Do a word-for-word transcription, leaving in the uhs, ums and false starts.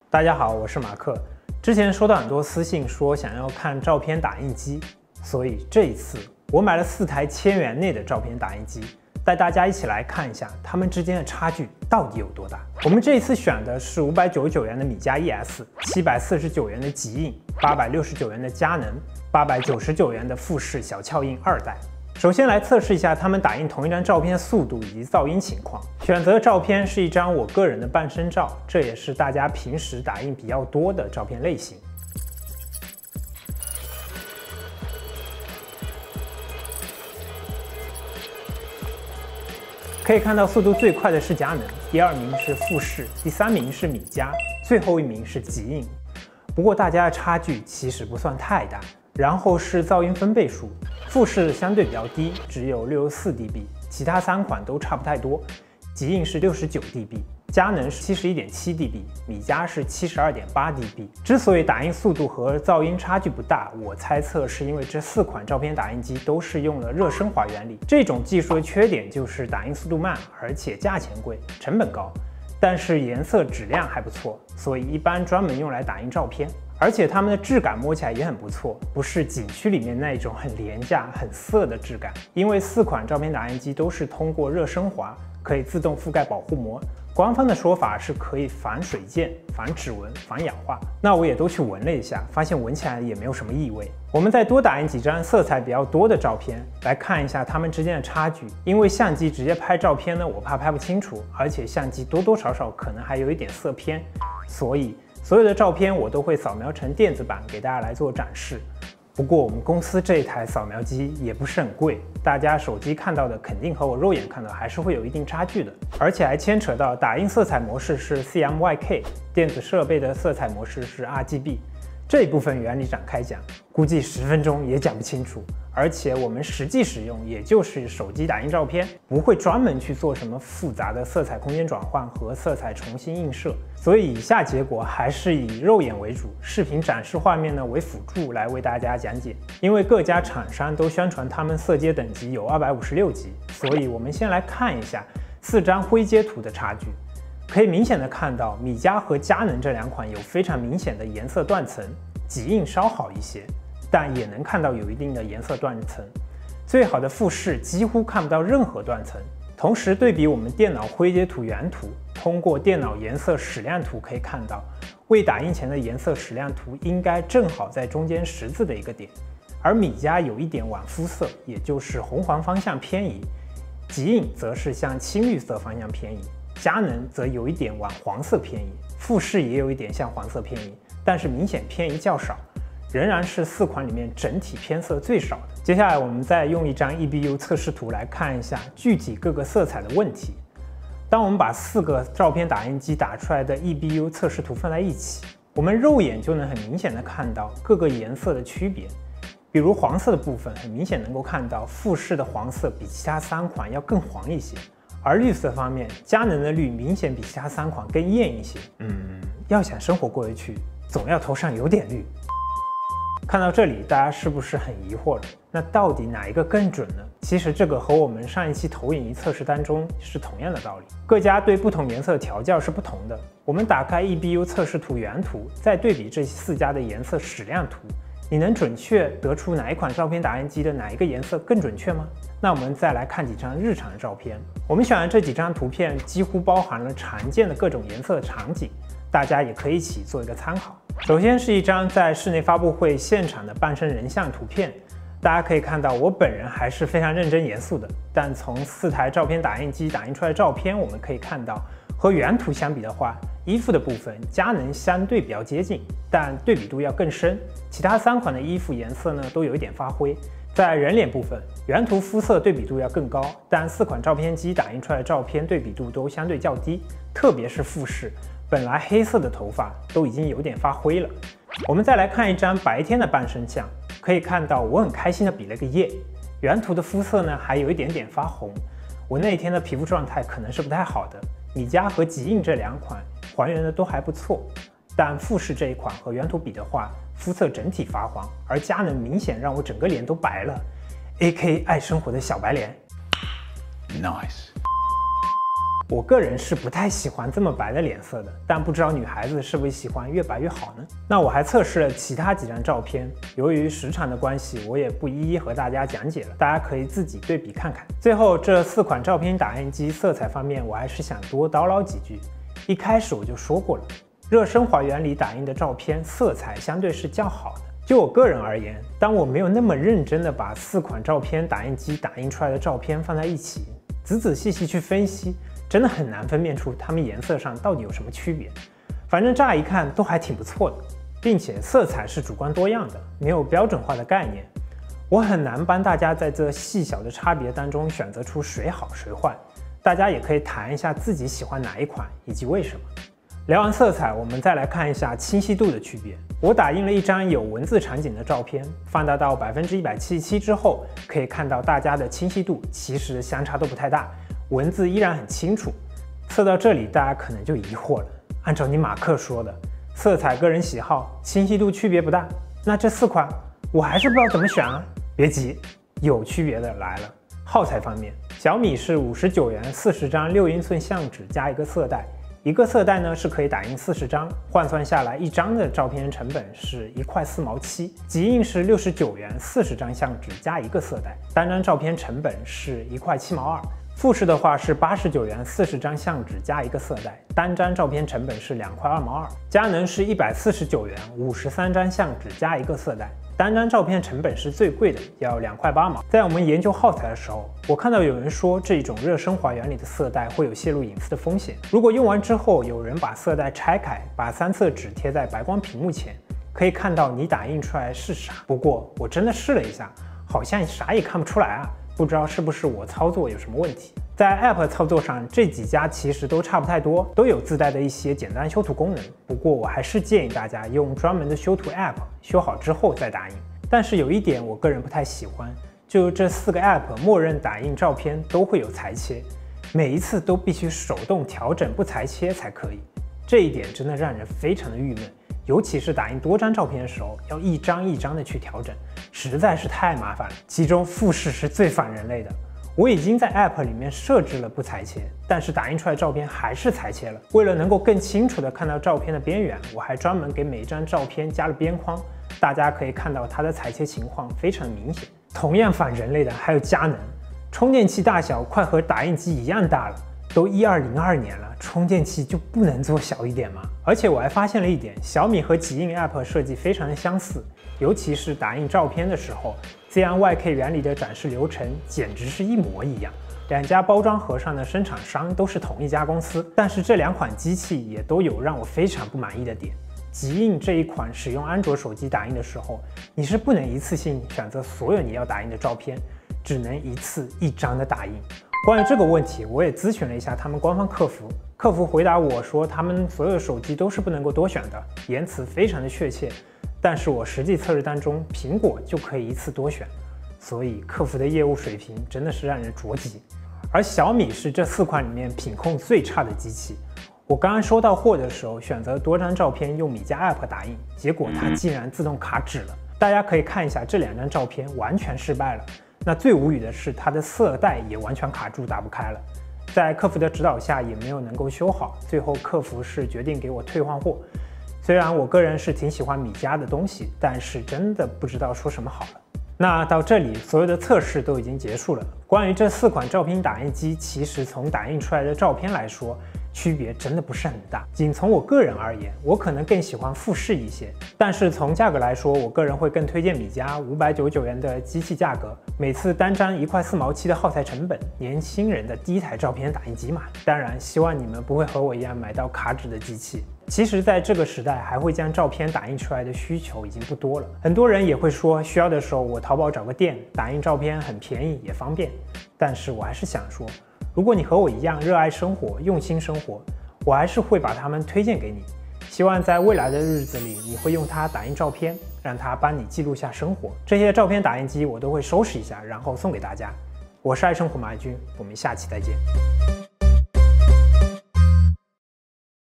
大家好，我是马克。之前收到很多私信说想要看照片打印机，所以这一次我买了四台千元内的照片打印机，带大家一起来看一下它们之间的差距到底有多大。我们这一次选的是五百九十九元的米家 E S、七百四十九元的极印、八百六十九元的佳能、八百九十九元的富士小俏印二代。首先来测试一下它们打印同一张照片的速度以及噪音情况。选择的照片是一张我个人的半身照，这也是大家平时打印比较多的照片类型。可以看到速度最快的是佳能，第二名是富士，第三名是米家，最后一名是极印。不过大家的差距其实不算太大。然后是噪音分贝数，富士相对比较低，只有六十四 D B， 其他三款都差不太多。极印是六十九 D B， 佳能是七十一点七 D B， 米家是七十二点八 D B。之所以打印速度和噪音差距不大，我猜测是因为这四款照片打印机都是用了热升华原理。这种技术的缺点就是打印速度慢，而且价钱贵，成本高。但是颜色质量还不错，所以一般专门用来打印照片。而且它们的质感摸起来也很不错，不是景区里面那种很廉价、很涩的质感。因为四款照片打印机都是通过热升华，可以自动覆盖保护膜。官方的说法是可以防水溅、防指纹、防氧化。那我也都去闻了一下，发现闻起来也没有什么异味。我们再多打印几张色彩比较多的照片，来看一下它们之间的差距。因为相机直接拍照片呢，我怕拍不清楚，而且相机多多少少可能还有一点色偏，所以所有的照片我都会扫描成电子版给大家来做展示。不过我们公司这一台扫描机也不是很贵，大家手机看到的肯定和我肉眼看到还是会有一定差距的，而且还牵扯到打印色彩模式是 C M Y K， 电子设备的色彩模式是 R G B。这一部分原理展开讲，估计十分钟也讲不清楚。而且我们实际使用也就是手机打印照片，不会专门去做什么复杂的色彩空间转换和色彩重新映射，所以以下结果还是以肉眼为主，视频展示画面呢为辅助来为大家讲解。因为各家厂商都宣传他们色阶等级有二百五十六级，所以我们先来看一下四张灰阶图的差距。可以明显的看到，米家和佳能这两款有非常明显的颜色断层，极印稍好一些，但也能看到有一定的颜色断层。最好的富士几乎看不到任何断层。同时对比我们电脑灰阶图原图，通过电脑颜色矢量图可以看到，未打印前的颜色矢量图应该正好在中间十字的一个点，而米家有一点晚肤色，也就是红黄方向偏移，极印则是向青绿色方向偏移，佳能则有一点往黄色偏移，富士也有一点向黄色偏移，但是明显偏移较少，仍然是四款里面整体偏色最少的。接下来我们再用一张 E B U 测试图来看一下具体各个色彩的问题。当我们把四个照片打印机打出来的 E B U 测试图放在一起，我们肉眼就能很明显的看到各个颜色的区别。比如黄色的部分，很明显能够看到富士的黄色比其他三款要更黄一些。而绿色方面，佳能的绿明显比其他三款更艳一些。嗯，要想生活过得去，总要头上有点绿。看到这里，大家是不是很疑惑了？那到底哪一个更准呢？其实这个和我们上一期投影仪测试当中是同样的道理，各家对不同颜色的调教是不同的。我们打开 E B U 测试图原图，再对比这四家的颜色矢量图，你能准确得出哪一款照片打印机的哪一个颜色更准确吗？那我们再来看几张日常的照片。我们选的这几张图片几乎包含了常见的各种颜色的场景，大家也可以一起做一个参考。首先是一张在室内发布会现场的半身人像图片，大家可以看到我本人还是非常认真严肃的，但从四台照片打印机打印出来的照片，我们可以看到和原图相比的话，衣服的部分佳能相对比较接近，但对比度要更深。其他三款的衣服颜色呢都有一点发灰。在人脸部分，原图肤色对比度要更高，但四款照片机打印出来的照片对比度都相对较低，特别是富士，本来黑色的头发都已经有点发灰了。我们再来看一张白天的半身像，可以看到我很开心的比了个耶。原图的肤色呢还有一点点发红，我那一天的皮肤状态可能是不太好的。米家和极印这两款还原的都还不错，但富士这一款和原图比的话，肤色整体发黄，而佳能明显让我整个脸都白了 ，A K 爱生活的小白脸。Nice。 我个人是不太喜欢这么白的脸色的，但不知道女孩子是不是喜欢越白越好呢？那我还测试了其他几张照片，由于时长的关系，我也不一一和大家讲解了，大家可以自己对比看看。最后，这四款照片打印机色彩方面，我还是想多叨唠几句。一开始我就说过了，热升华原理打印的照片色彩相对是较好的。就我个人而言，当我没有那么认真的把四款照片打印机打印出来的照片放在一起，仔仔细细去分析，真的很难分辨出它们颜色上到底有什么区别。反正乍一看都还挺不错的，并且色彩是主观多样的，没有标准化的概念。我很难帮大家在这细小的差别当中选择出谁好谁坏。大家也可以谈一下自己喜欢哪一款以及为什么。聊完色彩，我们再来看一下清晰度的区别。我打印了一张有文字场景的照片，放大到百分之一百七十七之后，可以看到大家的清晰度其实相差都不太大，文字依然很清楚。测到这里，大家可能就疑惑了，按照你马克说的，色彩个人喜好，清晰度区别不大，那这四款我还是不知道怎么选啊。别急，有区别的来了。耗材方面，小米是五十九元四十张六英寸相纸加一个色带。一个色带呢是可以打印四十张，换算下来一张的照片成本是一块四毛七。极印是六十九元四十张相纸加一个色带，单张照片成本是一块七毛二。富士的话是八十九元四十张相纸加一个色带，单张照片成本是两块二毛二。佳能是一百四十九元五十三张相纸加一个色带，单张照片成本是最贵的，要两块八毛。在我们研究耗材的时候，我看到有人说这种热升华原理的色带会有泄露隐私的风险。如果用完之后有人把色带拆开，把三色纸贴在白光屏幕前，可以看到你打印出来是啥。不过我真的试了一下，好像啥也看不出来啊。不知道是不是我操作有什么问题。在 App 操作上，这几家其实都差不太多，都有自带的一些简单修图功能。不过我还是建议大家用专门的修图 App， 修好之后再打印。但是有一点我个人不太喜欢，就这四个 App 默认打印照片都会有裁切，每一次都必须手动调整不裁切才可以。这一点真的让人非常的郁闷，尤其是打印多张照片的时候，要一张一张的去调整，实在是太麻烦了。其中富士是最反人类的，我已经在 App 里面设置了不裁切，但是打印出来的照片还是裁切了。为了能够更清楚的看到照片的边缘，我还专门给每一张照片加了边框，大家可以看到它的裁切情况非常明显。同样反人类的还有佳能，充电器大小快和打印机一样大了，都一二零二年了，充电器就不能做小一点吗？而且我还发现了一点，小米和极印 App 设计非常的相似，尤其是打印照片的时候 ，Z N Y K 原理的展示流程简直是一模一样。两家包装盒上的生产商都是同一家公司，但是这两款机器也都有让我非常不满意的点。极印这一款使用安卓手机打印的时候，你是不能一次性选择所有你要打印的照片，只能一次一张的打印。关于这个问题，我也咨询了一下他们官方客服，客服回答我说，他们所有的手机都是不能够多选的，言辞非常的确切。但是我实际测试当中，苹果就可以一次多选，所以客服的业务水平真的是让人着急。而小米是这四款里面品控最差的机器。我刚刚收到货的时候，选择多张照片用米家 App 打印，结果它竟然自动卡纸了。大家可以看一下这两张照片完全失败了。那最无语的是，它的色带也完全卡住，打不开了。在客服的指导下，也没有能够修好，最后客服是决定给我退换货。虽然我个人是挺喜欢米家的东西，但是真的不知道说什么好了。那到这里，所有的测试都已经结束了。关于这四款照片打印机，其实从打印出来的照片来说，区别真的不是很大。仅从我个人而言，我可能更喜欢富士一些，但是从价格来说，我个人会更推荐米家五百九十九元的机器价格，每次单张一块四毛七的耗材成本，年轻人的第一台照片打印机嘛。当然，希望你们不会和我一样买到卡纸的机器。其实，在这个时代，还会将照片打印出来的需求已经不多了。很多人也会说，需要的时候我淘宝找个店打印照片，很便宜也方便。但是我还是想说，如果你和我一样热爱生活、用心生活，我还是会把它们推荐给你。希望在未来的日子里，你会用它打印照片，让它帮你记录下生活。这些照片打印机我都会收拾一下，然后送给大家。我是爱生活马爱军，我们下期再见。